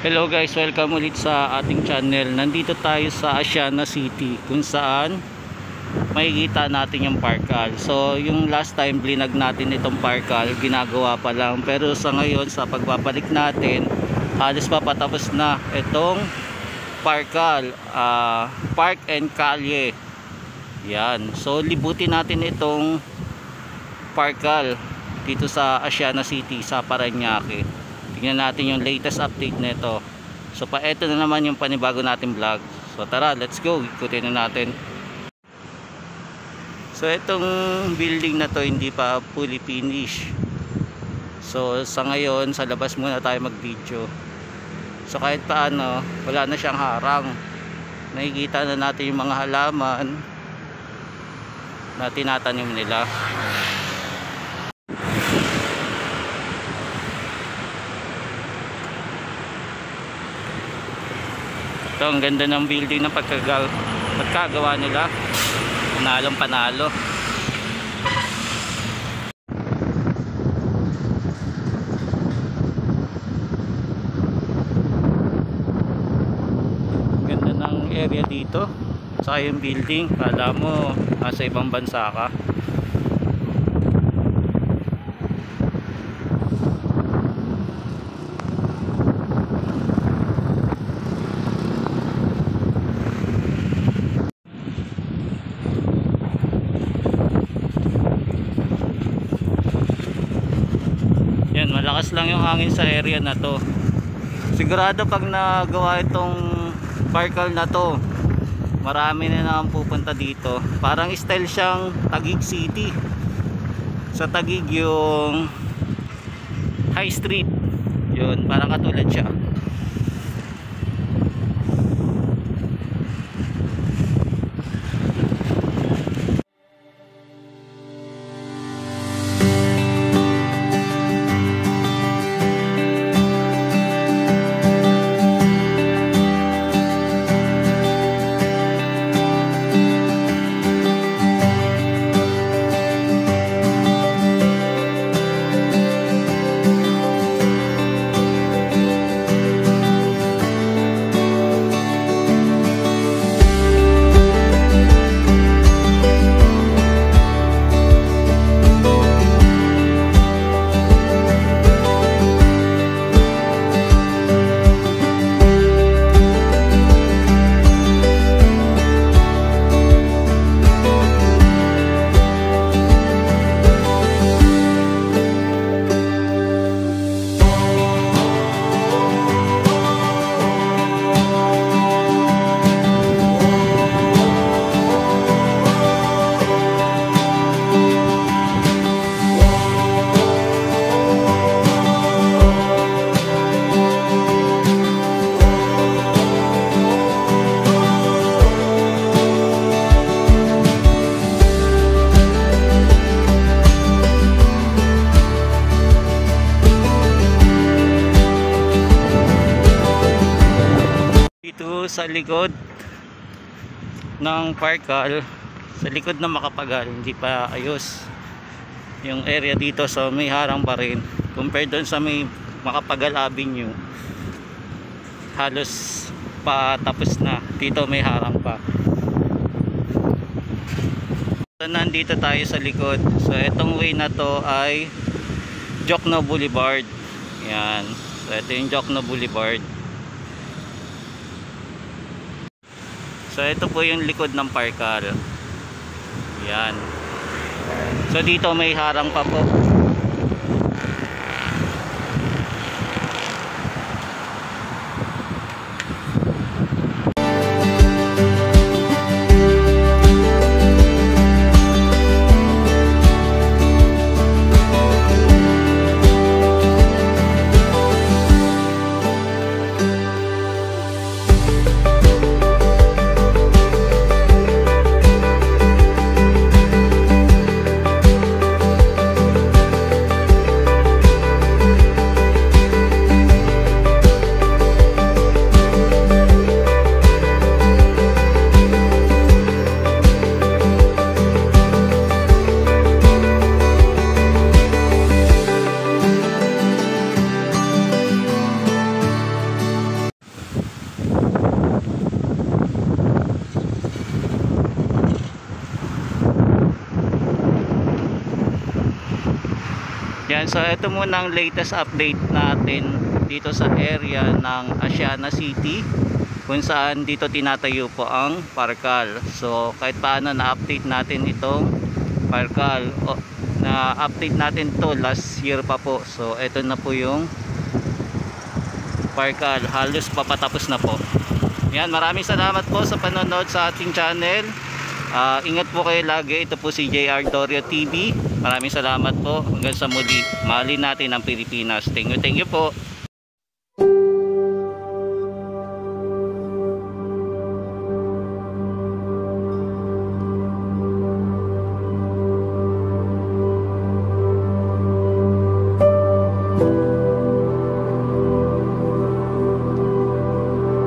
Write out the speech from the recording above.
Hello guys, welcome ulit sa ating channel. Nandito tayo sa Aseana City kung saan makikita natin yung Parqal. So yung last time blinag natin itong Parqal, ginagawa pa lang, pero sa ngayon sa pagbabalik natin halos papatapos na itong Parqal, Park and Kalye. Yan, so libutin natin itong Parqal dito sa Aseana City sa Parañaque. Tingnan natin yung latest update nito. So ito na naman yung panibago natin vlog. So tara, let's go, ikutin na natin. So itong building na to hindi pa fully finished. So sa ngayon sa labas muna tayo mag video. So kahit paano wala na siyang harang. Nakikita na natin yung mga halaman na tinatanim nila. Ito ang ganda ng building ng pagkagawa nila. Panalong panalo. Ganda ng area dito. Saka yung building, kala mo nasa ibang bansa ka. Malakas lang yung hangin sa area na to. Sigurado pag nagawa itong Parqal na to, marami na naman pupunta dito. Parang style siyang Taguig City. Sa Taguig yung High Street, yun, parang katulad siya. Sa likod ng Parqal, sa likod ng Macapagal, hindi pa ayos yung area dito, so may harang pa rin compared doon sa may Macapagal Avenue. Halos pa tapos na, dito may harang pa. So nandito tayo sa likod. So itong way na to ay Diokno Boulevard. Yan, so ito yung Diokno Boulevard. So ito po yung likod ng Parqal. Yan. So dito may harang pa po. Yan, so ito muna ang latest update natin dito sa area ng Aseana City, kung saan dito tinatayo po ang Parqal. So kahit paano na-update natin itong Parqal, na-update natin to last year pa po. So ito na po yung Parqal, halos papatapos na po. Yan, maraming salamat po sa panonood sa ating channel. Ingat po kayo lagi. Ito po si JR Dorio TV. Maraming salamat po. Hanggang sa muli, mahalin natin ang Pilipinas. Thank you po.